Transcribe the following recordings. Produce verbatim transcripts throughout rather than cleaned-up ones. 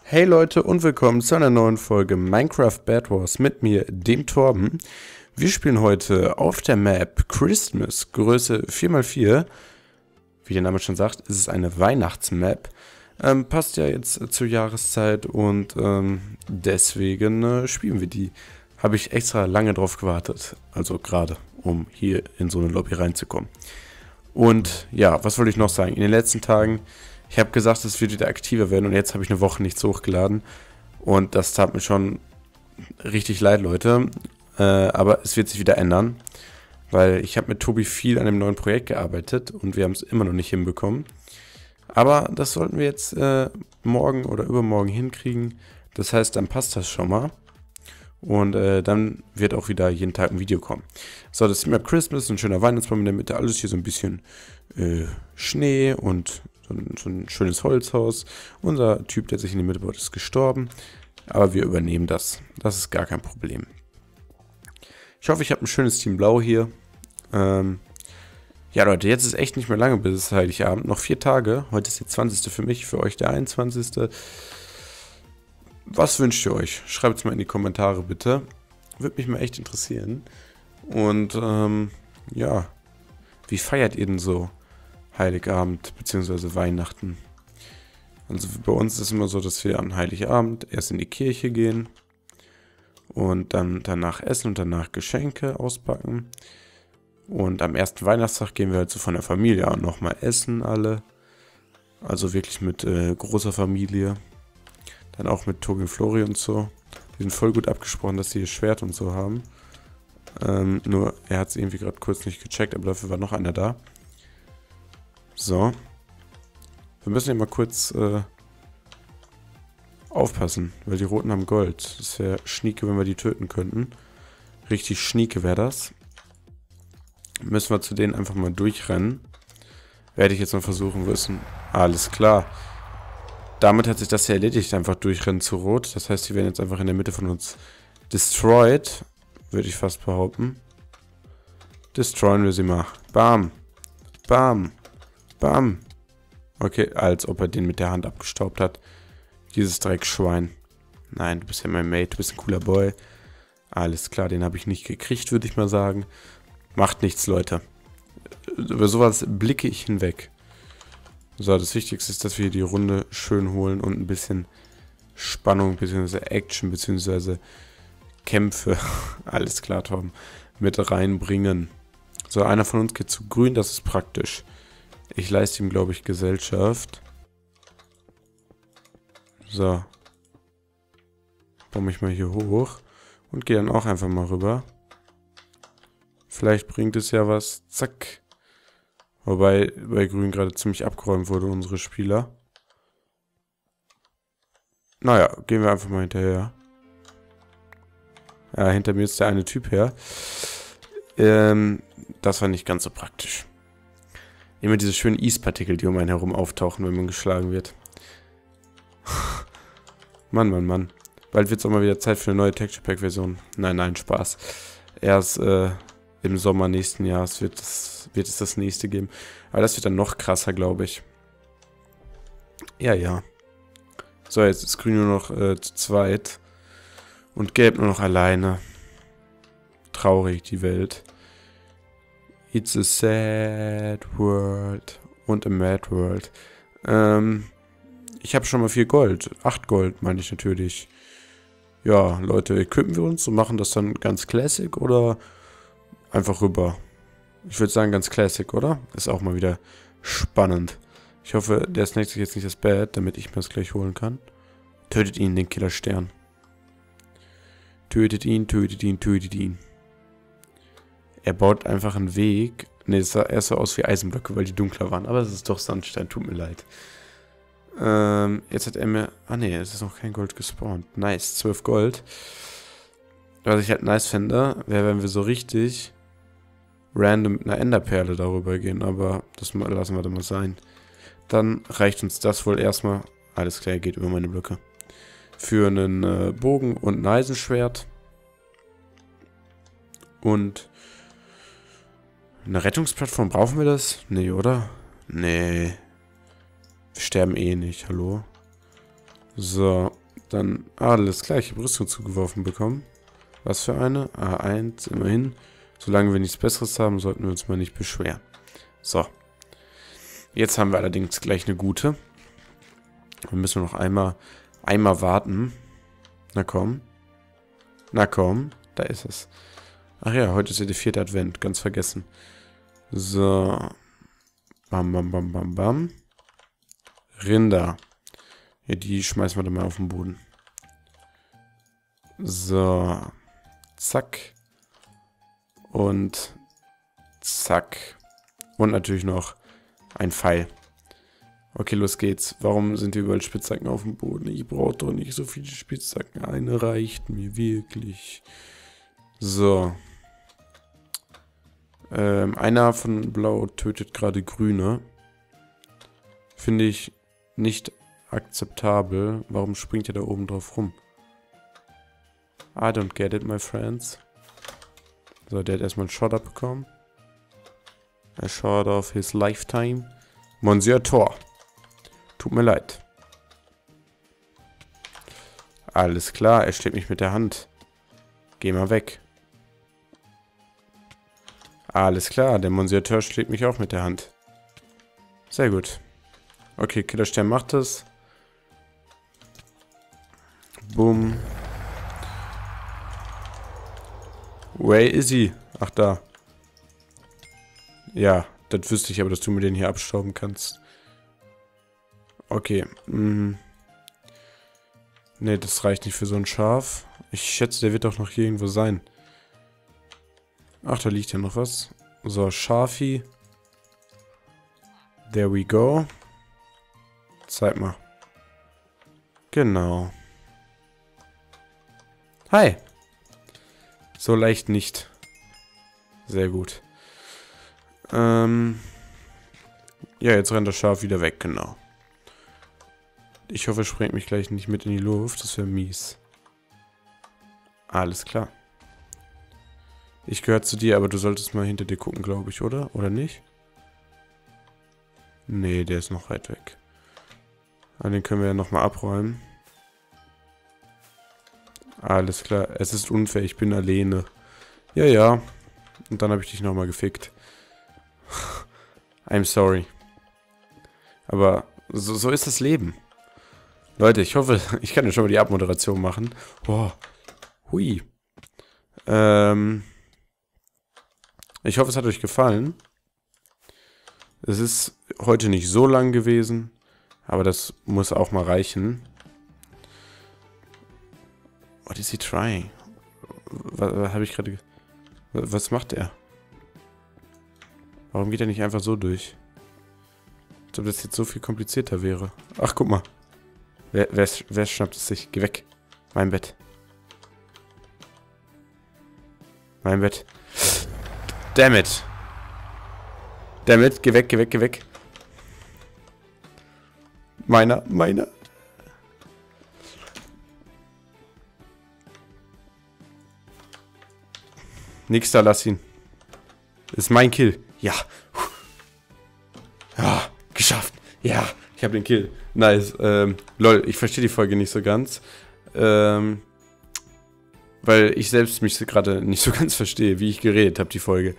Hey Leute und willkommen zu einer neuen Folge Minecraft Bed Wars mit mir, dem Torben. Wir spielen heute auf der Map Christmas, Größe vier mal vier. Wie der Name schon sagt, ist es eine Weihnachtsmap. Ähm, passt ja jetzt zur Jahreszeit und ähm, deswegen äh, spielen wir die. Habe ich extra lange drauf gewartet, also gerade, um hier in so eine Lobby reinzukommen. Und ja, was wollte ich noch sagen? In den letzten Tagen... Ich habe gesagt, es wird wieder aktiver werden und jetzt habe ich eine Woche nichts hochgeladen. Und das tat mir schon richtig leid, Leute. Äh, aber es wird sich wieder ändern. Weil ich habe mit Tobi viel an dem neuen Projekt gearbeitet und wir haben es immer noch nicht hinbekommen. Aber das sollten wir jetzt äh, morgen oder übermorgen hinkriegen. Das heißt, dann passt das schon mal. Und äh, dann wird auch wieder jeden Tag ein Video kommen. So, das ist Map Christmas, ein schöner Weihnachtsbaum in der Mitte. Alles hier so ein bisschen äh, Schnee und... So ein, so ein schönes Holzhaus. Unser Typ, der sich in die Mitte baut, ist gestorben. Aber wir übernehmen das. Das ist gar kein Problem. Ich hoffe, ich habe ein schönes Team Blau hier. Ähm ja, Leute, jetzt ist echt nicht mehr lange bis es Heiligabend. Noch vier Tage. Heute ist der zwanzigste für mich, für euch der einundzwanzigste Was wünscht ihr euch? Schreibt es mal in die Kommentare, bitte. Würde mich mal echt interessieren. Und, ähm, ja. Wie feiert ihr denn so Heiligabend bzw. Weihnachten? Also bei uns ist es immer so, dass wir an Heiligabend erst in die Kirche gehen und dann danach essen und danach Geschenke auspacken. Und am ersten Weihnachtstag gehen wir halt so von der Familie an nochmal essen alle. Also wirklich mit äh, großer Familie. Dann auch mit Tobi und Flori und so. Die sind voll gut abgesprochen, dass sie ihr Schwert und so haben. Ähm, nur er hat es irgendwie gerade kurz nicht gecheckt, aber dafür war noch einer da. So. Wir müssen ja mal kurz äh, aufpassen, weil die Roten haben Gold. Das wäre schnieke, wenn wir die töten könnten. Richtig schnieke wäre das. Müssen wir zu denen einfach mal durchrennen. Werde ich jetzt mal versuchen müssen. Alles klar. Damit hat sich das ja erledigt, einfach durchrennen zu Rot. Das heißt, die werden jetzt einfach in der Mitte von uns destroyed. Würde ich fast behaupten. Destroyen wir sie mal. Bam. Bam. Bam. Okay, als ob er den mit der Hand abgestaubt hat. Dieses Dreckschwein. Nein, du bist ja mein Mate, du bist ein cooler Boy. Alles klar, den habe ich nicht gekriegt, würde ich mal sagen. Macht nichts, Leute. Über sowas blicke ich hinweg. So, das Wichtigste ist, dass wir die Runde schön holen und ein bisschen Spannung bzw. Action bzw. Kämpfe, alles klar, Tom, mit reinbringen. So, einer von uns geht zu grün, das ist praktisch. Ich leiste ihm, glaube ich, Gesellschaft. So. Baue mich mal hier hoch. Und gehe dann auch einfach mal rüber. Vielleicht bringt es ja was. Zack. Wobei bei grün gerade ziemlich abgeräumt wurde, unsere Spieler. Naja, gehen wir einfach mal hinterher. Ja, hinter mir ist der eine Typ her. Ähm, das war nicht ganz so praktisch. Immer diese schönen Ease-Partikel, die um einen herum auftauchen, wenn man geschlagen wird. Mann, Mann, Mann. Bald wird es auch mal wieder Zeit für eine neue Texture Pack-Version. Nein, nein, Spaß. Erst äh, im Sommer nächsten Jahres wird es, wird es das nächste geben. Aber das wird dann noch krasser, glaube ich. Ja, ja. So, jetzt ist grün nur noch äh, zu zweit. Und gelb nur noch alleine. Traurig, die Welt. It's a sad world und a mad world. Ähm, ich habe schon mal vier Gold. Acht Gold, meine ich natürlich. Ja, Leute, equippen wir uns und machen das dann ganz classic oder einfach rüber? Ich würde sagen ganz classic, oder? Ist auch mal wieder spannend. Ich hoffe, der snackt sich jetzt nicht das Bad, damit ich mir das gleich holen kann. Tötet ihn, den Killerstern. Tötet ihn, tötet ihn, tötet ihn. Er baut einfach einen Weg. Ne, es sah erst so aus wie Eisenblöcke, weil die dunkler waren. Aber es ist doch Sandstein, tut mir leid. Ähm, jetzt hat er mir... Ah ne, es ist noch kein Gold gespawnt. Nice, zwölf Gold. Was ich halt nice fände, wäre, wenn wir so richtig random mit einer Enderperle darüber gehen. Aber das lassen wir dann mal sein. Dann reicht uns das wohl erstmal. Alles klar, geht über meine Blöcke. Für einen äh, Bogen und ein Eisenschwert. Und... Eine Rettungsplattform, brauchen wir das? Nee, oder? Nee. Wir sterben eh nicht, hallo? So. Dann alles klar, ich habe Rüstung zugeworfen bekommen. Was für eine? A eins, immerhin. Solange wir nichts Besseres haben, sollten wir uns mal nicht beschweren. So. Jetzt haben wir allerdings gleich eine gute. Wir müssen noch einmal, einmal warten. Na komm. Na komm, da ist es. Ach ja, heute ist ja der vierte Advent, ganz vergessen. So. Bam, bam, bam, bam, bam. Rinder. Ja, die schmeißen wir dann mal auf den Boden. So. Zack. Und zack. Und natürlich noch ein Pfeil. Okay, los geht's. Warum sind hier überall Spitzhacken auf dem Boden? Ich brauche doch nicht so viele Spitzhacken. Eine reicht mir wirklich. So. Ähm, einer von Blau tötet gerade Grüne. Finde ich nicht akzeptabel. Warum springt ihr da oben drauf rum? I don't get it, my friends. So, der hat erstmal einen Shot abbekommen. A shot of his lifetime. Monsieur Tor. Tut mir leid. Alles klar, er schlägt mich mit der Hand. Geh mal weg. Alles klar, der Monsieur Tor schlägt mich auch mit der Hand. Sehr gut. Okay, Killerstern macht es. Boom. Where is he? Ach, da. Ja, das wüsste ich aber, dass du mir den hier abstauben kannst. Okay. Mhm. Ne, das reicht nicht für so ein Schaf. Ich schätze, der wird doch noch hier irgendwo sein. Ach, da liegt ja noch was. So, Schafi. There we go. Zeig mal. Genau. Hi. So leicht nicht. Sehr gut. Ähm. Ja, jetzt rennt das Schaf wieder weg, genau. Ich hoffe, es sprengt mich gleich nicht mit in die Luft. Das wäre mies. Alles klar. Ich gehöre zu dir, aber du solltest mal hinter dir gucken, glaube ich, oder? Oder nicht? Nee, der ist noch weit weg. Aber den können wir ja nochmal abräumen. Alles klar. Es ist unfair, ich bin alleine. Ja, ja. Und dann habe ich dich nochmal gefickt. I'm sorry. Aber so, so ist das Leben. Leute, ich hoffe, ich kann ja schon mal die Abmoderation machen. Boah. Hui. Ähm. Ich hoffe, es hat euch gefallen. Es ist heute nicht so lang gewesen, aber das muss auch mal reichen. What is he trying? Was, was habe ich gerade... Was macht er? Warum geht er nicht einfach so durch? Als ob das jetzt so viel komplizierter wäre. Ach, guck mal. Wer, wer, wer schnappt es sich? Geh weg. Mein Bett. Mein Bett. Damn it. Damn it. Geh weg, geh weg, geh weg. Meiner, meiner. Nix da, lass ihn. Das ist mein Kill. Ja. Ja, geschafft. Ja, ich habe den Kill. Nice. Ähm, lol, ich verstehe die Folge nicht so ganz. Ähm, weil ich selbst mich gerade nicht so ganz verstehe, wie ich geredet habe, die Folge.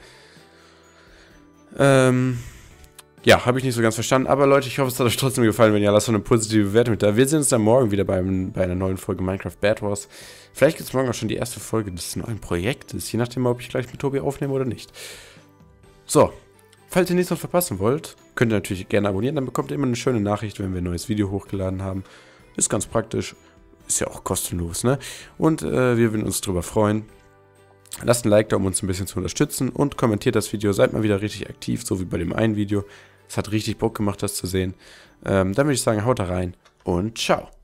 Ähm, ja, habe ich nicht so ganz verstanden. Aber Leute, ich hoffe, es hat euch trotzdem gefallen. Wenn ja, lasst doch eine positive Bewertung mit da. Wir sehen uns dann morgen wieder beim, bei einer neuen Folge Minecraft Bad Wars. Vielleicht gibt es morgen auch schon die erste Folge des neuen Projektes. Je nachdem, ob ich gleich mit Tobi aufnehme oder nicht. So, falls ihr nichts noch verpassen wollt, könnt ihr natürlich gerne abonnieren. Dann bekommt ihr immer eine schöne Nachricht, wenn wir ein neues Video hochgeladen haben. Ist ganz praktisch. Ist ja auch kostenlos, ne? Und äh, wir würden uns drüber freuen. Lasst ein Like da, um uns ein bisschen zu unterstützen. Und kommentiert das Video. Seid mal wieder richtig aktiv, so wie bei dem einen Video. Es hat richtig Bock gemacht, das zu sehen. Ähm, dann würde ich sagen, haut da rein und ciao.